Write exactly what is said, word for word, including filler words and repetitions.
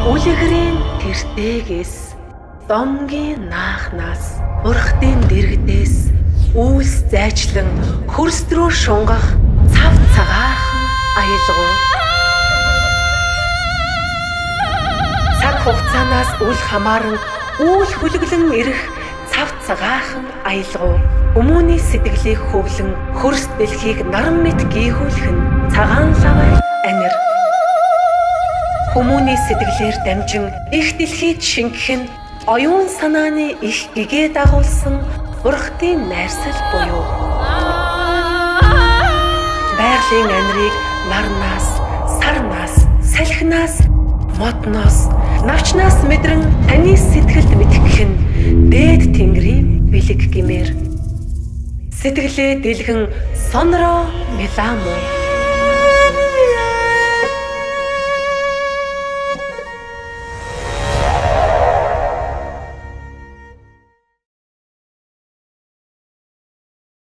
Үлгэрийн тэртээгээс домгийн наахнаас урхдын дэрэгдээс үйлс зайчлан хөрс рүү шунгах цав цагаахан аялгуу. Цаг хугацаанаас үл хамааран үйл хүлэглэн ирэх цав цагаахан аялгуу. Хүмүүний сэтгэлийг хөвлөн хөрс дэлхийг наран мэт гийхүүлэх нь цагаан лавай анир. Хүмүүний сэтгэлээр дамжин их дэлхийг шингэх нь оюун санааны их гэгээ дагуулсан бурхтын найрсал буюу. Байгалийн анирыг нарнаас, сарнаас, салхинаас, модноос, навчнаас мэдрэн таны сэтгэлд мэдгэх нь дээд тэнгэрийн бэлэг гэмээр. Сэтгэлээ дэлгэн сонроо меламу.